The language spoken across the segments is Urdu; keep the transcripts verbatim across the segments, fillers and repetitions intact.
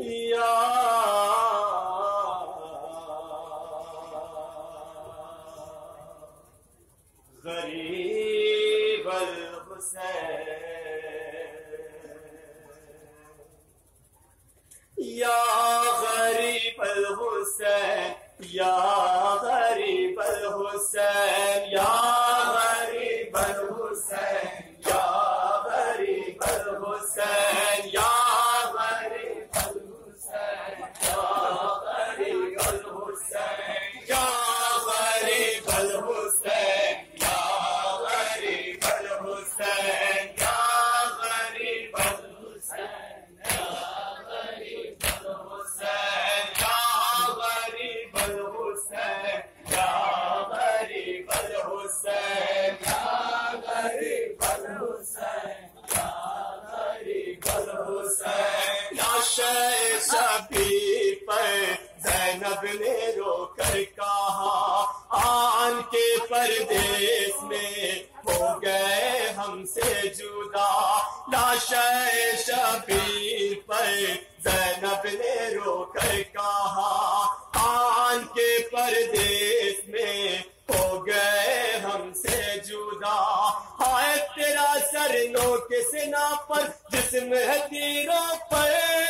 یا غریب الحسین، یا غریب الحسین، یا غریب الحسین، یا غریب الحسین، یا غریب الحسین، یا غریب الحسین، یا غریب الحسین، یا غریب الحسین، یا غریب الحسین، یا غریب الحسین، یا غریب الحسین، یا غریب الحسین، یا غریب الحسین، یا غریب الحسین، یا غریب الحسین. لاش شبیر پر زینب نے رو کر کہا آن کے پردیس میں ہو گئے ہم سے جدا. لاش شبیر پر زینب نے رو کر کہا آن کے پردیس میں ہو گئے ہم سے جدا. ہائے تیرا سر نو کے سنا پر جسم ہے تیروں پر،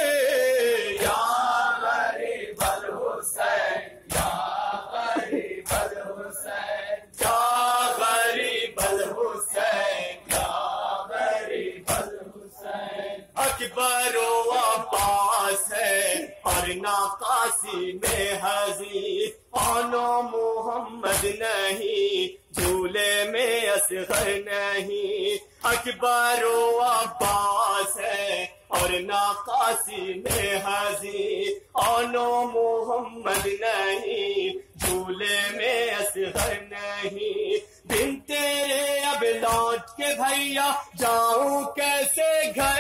یا غریب الحسین، یا غریب الحسین، یا غریب الحسین، یا غریب الحسین. اکبر و عباس ہے اور ناقاسی میں حزین، آنو محمد نہیں جھولے میں اصغر نہیں. اکبر و عباس ہے اور ناقاسی میں حزین، آنو محمد نہیں جھولے میں اصغر نہیں. دن تیرے اب لوٹ کے بھیا جاؤں کیسے گھر،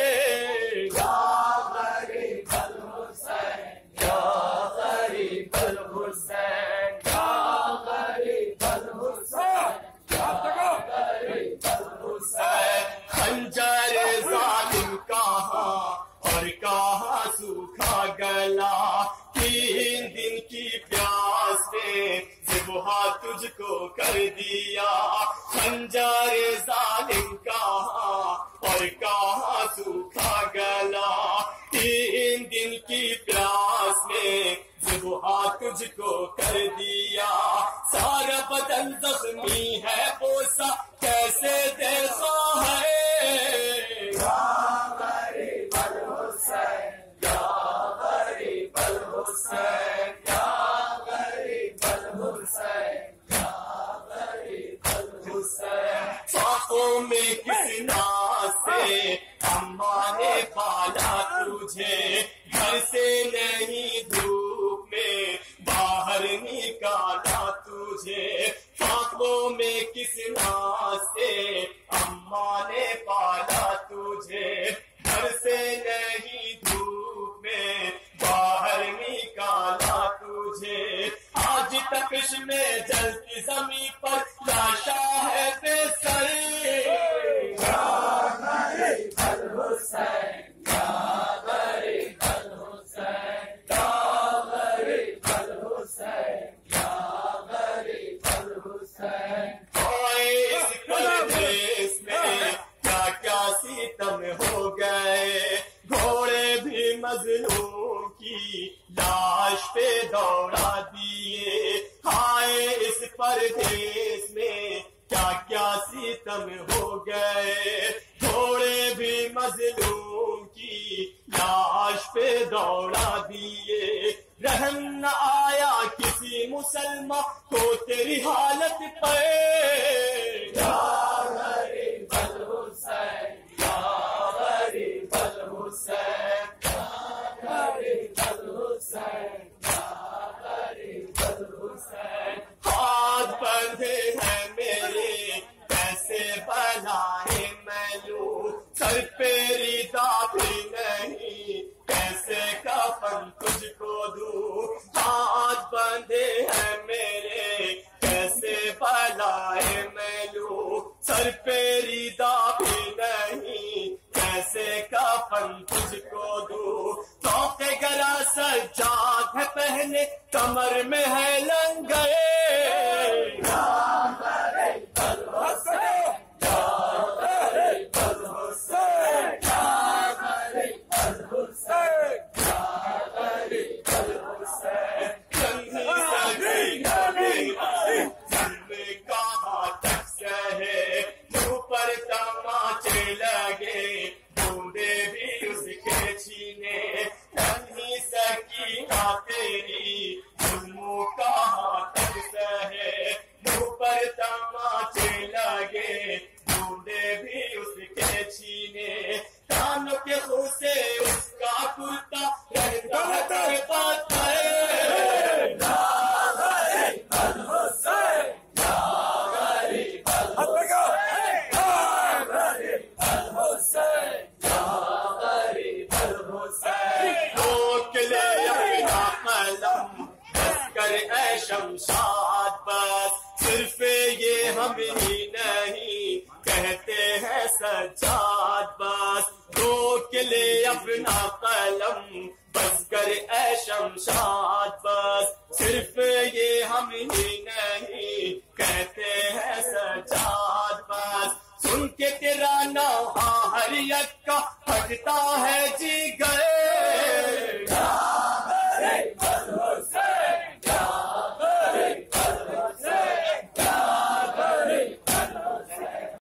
یا غریب الحسین، یا غریب الحسین، یا غریب الحسین، یا غریب الحسین. خنجر ظالم کہاں اور کہاں سوکھا گلا، تین دن کی پیاس نے ذبح تجھ کو کر دیا. خنجر ظالم کہاں اور کہاں سوکھا گلا، تین دن کی پیاس نے ذبح تجھ کو کر دیا. سارا بدن زخمی ہے بوسا کیسے دیکھا ہے، یا غریب الحسین، یا غریب الحسین، یا غریب الحسین، یا غریب الحسین. آنکھوں میں کس ناز سے اماں نے پالا تجھے، گھر سے نہیں دھوپ میں باہر نکالا تجھے. آنکھوں میں کس ناز سے اماں نے پالا تجھے، گھر سے نہیں دھوپ میں باہر نکالا تجھے. آج تپش میں جلتی زمین پر لاشا ہے بے سر، یا غریب الحسین، یا غریب الحسین، یا غریب الحسین، یا غریب الحسین. اس پردیس میں کیا کیا ستم ہو گئے، گھوڑے بھی مظلوم کی لاش پہ دوڑا دیے. ہائے اس پردیس میں کیا کیا ستم ہو گئے، گھوڑے بھی مظلوم کی لاش پہ دوڑا دیے. رحم نہ آیا کسی مسلمان کو تیری حالت پہ، یا غریب الحسین، یا غریب الحسین، یا غریب الحسین، یا غریب الحسین. ہاتھ بندھے ہیں میرے کیسے بنائے میں لوں، سر پہ ردا بھی نہیں کیسے کفن تجھ کو دوں. ہاتھ بندھے ہیں میرے کیسے بلائے میں کمر میں ہے لنگے شمشاد بس صرف یہ ہم ہی نہیں کہتے ہیں سجاد بس روک لے اپنا قلم بس کر اے شمشاد بس صرف یہ ہم ہی نہیں کہتے ہیں سجاد بس سن کے تیرا نوحہ ہر یک کا پھٹتا ہے جگر